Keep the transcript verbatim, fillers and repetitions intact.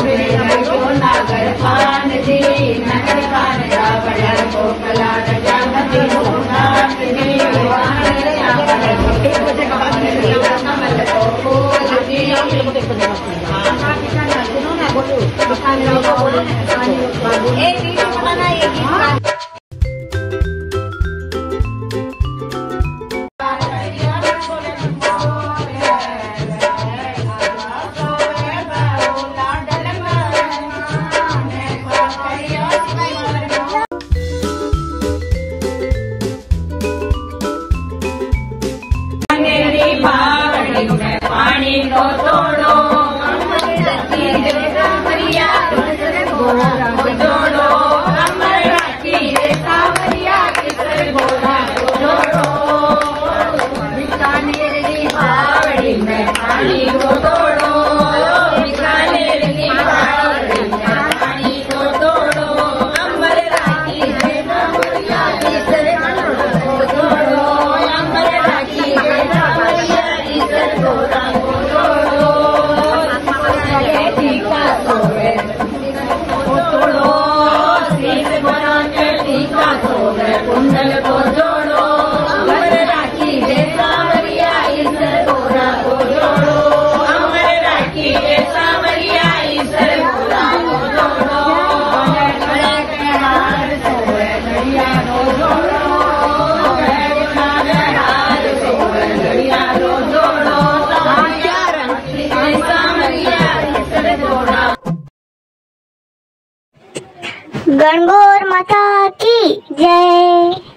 नागर खान जी नगर खान का बड़ा को कला जागती होनाथ जी कमल को फूल जी एक गीत बनाना एक गीत पानी को तोड़ो जोड़ो अमर राखी रे सावरिया किसर गोरा को जोड़ो बीकानेर की बावड़ी में पानी को तोड़ो बीकानेर की बावड़ी में पानी को तोड़ो अमर राखी रे सावरिया किसर को जोड़ो अमर राखी रे सावरिया किसर गोरा को जोड़ो टीका सोवे कुंडल को जोड़ो अमर राखी रे सावरिया ईसर गोरा को जोड़ो अमर राखी रे सावरिया ईसर गोरा को जोड़ो हार सोवे घड़िया रो जोड़ो हार सोवे घड़िया रो जोड़ो सावरिया राखी रे सावरिया ईसर गोरा। गणगौर माता की जय।